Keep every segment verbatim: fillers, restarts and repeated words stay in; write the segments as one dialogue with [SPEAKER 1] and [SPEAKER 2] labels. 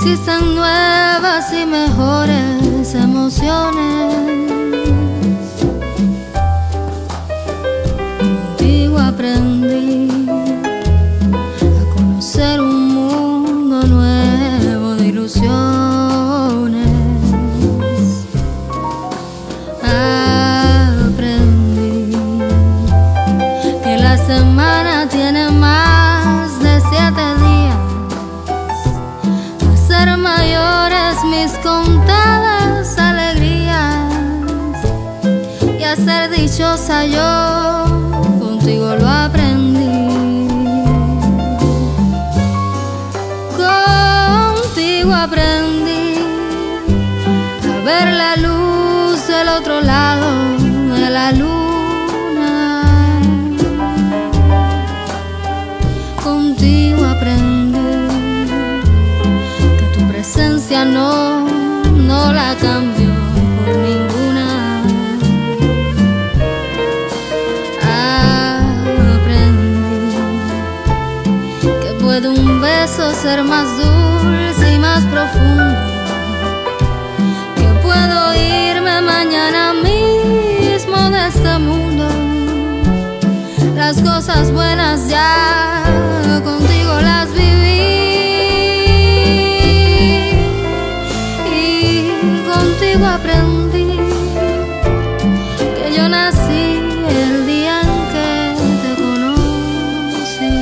[SPEAKER 1] existen nuevas y mejores emociones. Contigo aprendí a conocer un mundo nuevo de ilusiones. Aprendí que la semana tiene más de siete días, a ser mayores mis contadas alegrías y a ser dichosa yo. Contigo lo aprendí. Contigo aprendí a ver la luz del otro lado de la luna. Contigo aprendí que tu presencia no, no la cambio por ninguna. Puede un beso ser más dulce y más profundo, que puedo irme mañana mismo de este mundo. Las cosas buenas ya contigo las viví y contigo aprendí que yo nací el día en que te conocí.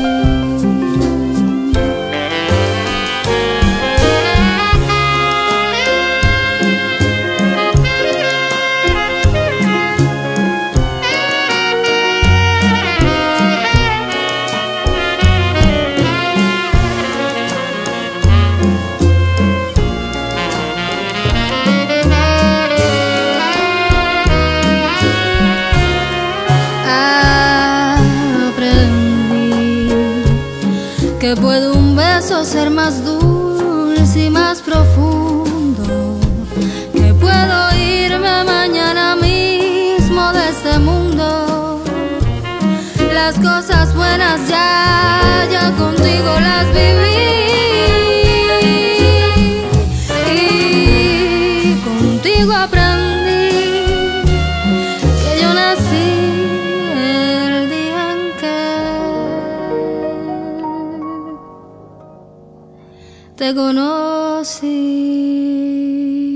[SPEAKER 1] Que puede un beso ser más dulce y más profundo, que puedo irme mañana mismo de este mundo. Las cosas buenas ya, ya contigo las viví y contigo aprendí que yo nací el día en que te conocí.